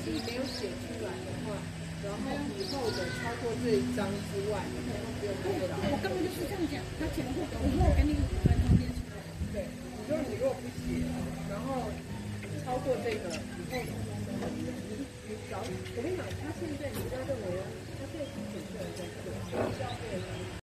你没有写出来的话，然后以后的超过这一张之外，你通通不用再找。 我刚刚就是这样讲，他前后我说我给你5分钟练出来。 对，你如果不写，然后超过这个以后通通都没用。你找我跟你讲，他现在你不要认为他现在准备在做，教会。